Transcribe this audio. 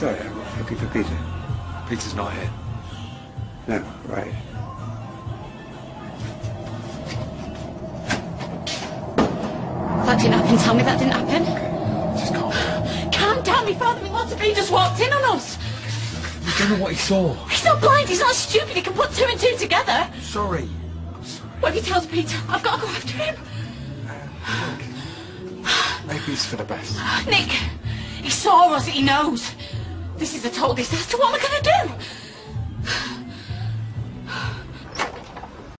Sorry, I'm looking for Peter. Peter's not here. No, right. That didn't happen, tell me that didn't happen. Just calm down. Calm down, my father-in-law-to-be just walked in on us. We don't know what he saw. He's not blind, he's not stupid, he can put two and two together. Sorry. I'm sorry. What if he tells Peter? I've got to go after him. Look, maybe it's for the best. Nick, he saw us, he knows. This is a total disaster, what am I going to do?